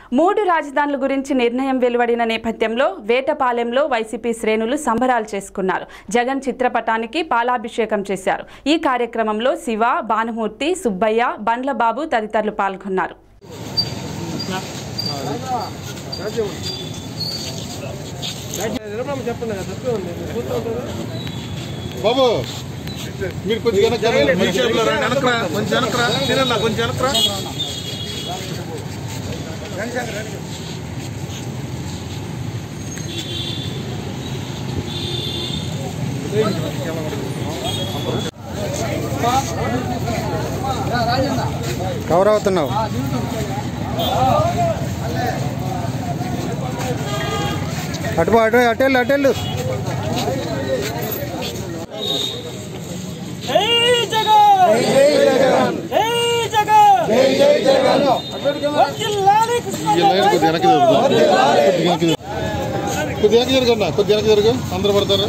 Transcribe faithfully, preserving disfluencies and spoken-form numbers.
మూడు రాజధానుల గురించి నిర్ణయం వెలువడిన నేపథ్యంలో వేటపాలెంలో వైసీపీ శ్రేణులు సంబరాలు చేసుకున్నారు. జగన్ చిత్రపటానికి పాలాభిషేకం చేశారు. ఈ కార్యక్రమంలో శివ, భానుమూర్తి, సుబ్బయ్య, బండ్లబాబు తదితరులు పాల్గొన్నారు. బాబు మీరు కొంచెం వెనకరా కొంచెం వెనకరా తినలా కొంచెం వెనకరా కవర్ అవుతున్నావు. అటు అటు అటెళ్ళు అటెళ్ళు కొద్దిగా జరగన్నా కొద్దిగా జరుగు అందరూ పడతారు.